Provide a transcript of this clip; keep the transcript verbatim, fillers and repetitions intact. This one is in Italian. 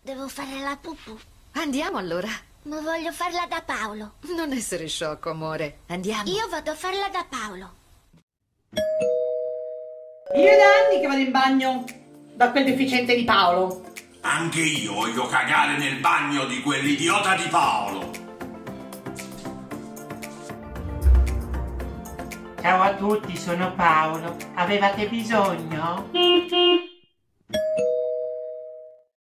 Devo fare la pupù. Andiamo allora. Ma voglio farla da Paolo. Non essere sciocco, amore. Andiamo. Io vado a farla da Paolo. Io è da anni che vado in bagno da quel deficiente di Paolo. Anche io voglio cagare nel bagno di quell'idiota di Paolo. Ciao a tutti, sono Paolo. Avevate bisogno?